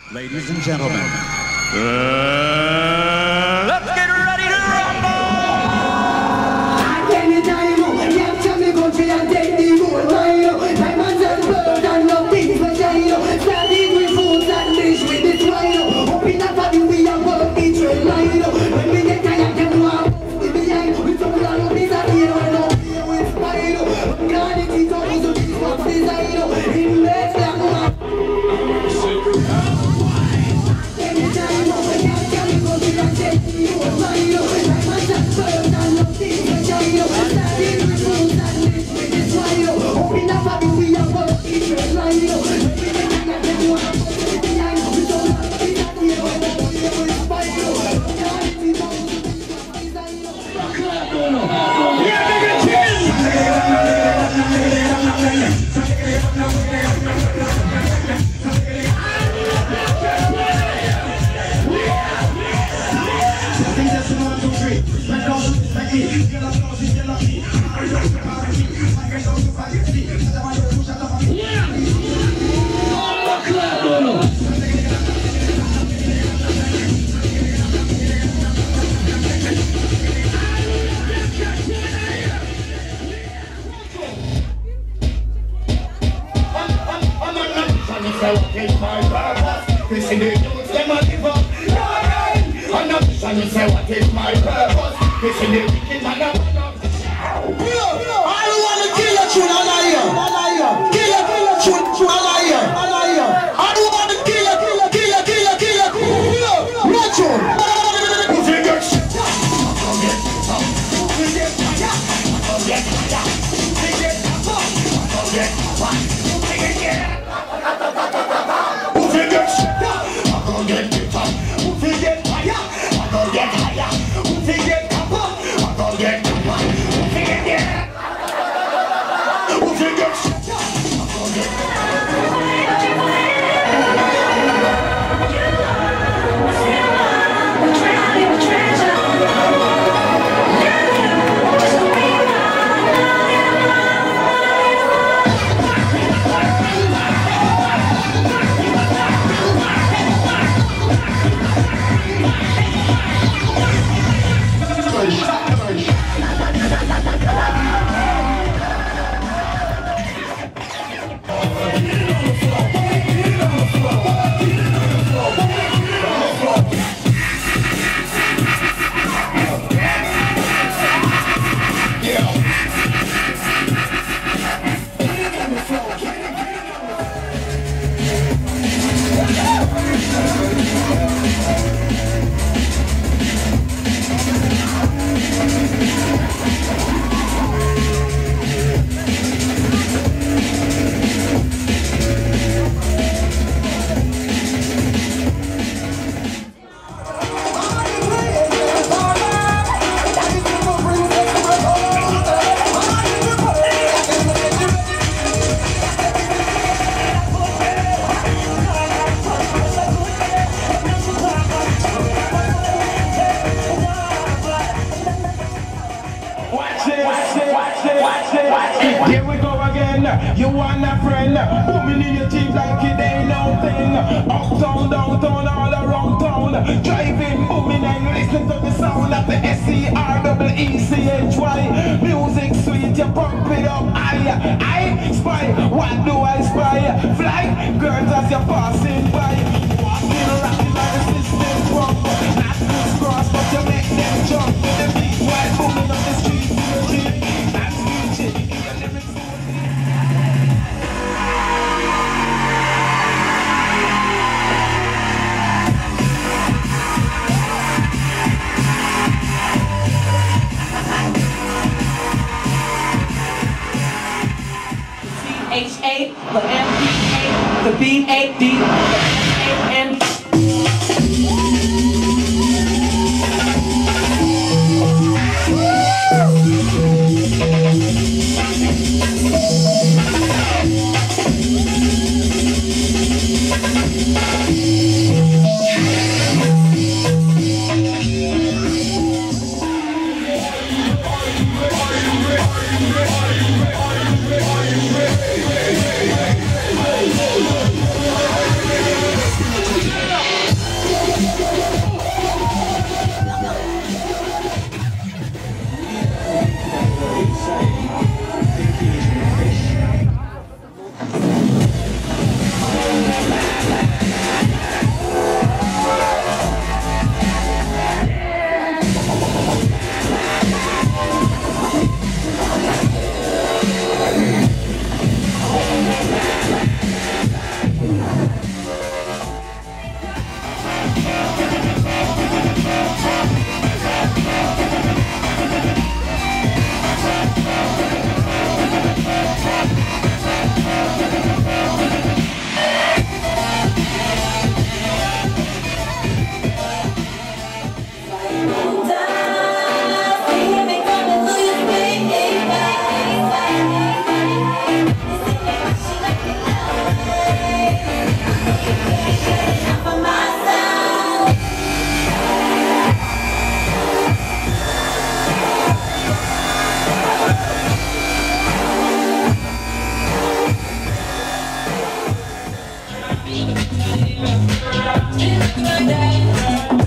Ladies and gentlemen, let's get ready to rumble! Here we go again, you want a friend, booming in your teeth like it ain't no thing. Uptown, downtown, all around town, driving, booming and listen to the sound of the S-C-R-E-E-C-H-Y. Music sweet, you pump it up, I spy, what do I spy? Fly, girls as you're passing by, walking, rocking like a system pump. Not crisscross, but you make them jump with the beat while booming up the street. That's music. H-A, the M-P-A, the B-A-D, the S-A-N. It's like that.